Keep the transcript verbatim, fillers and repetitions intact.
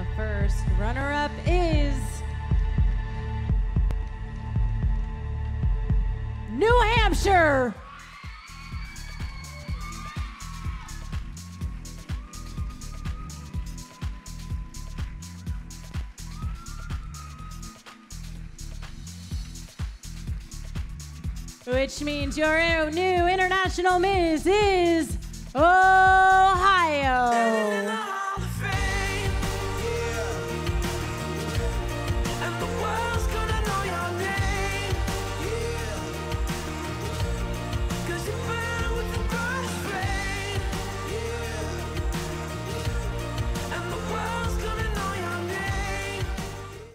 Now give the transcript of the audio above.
first runner-up is New Hampshire. Which means your new international Miss is Ohio.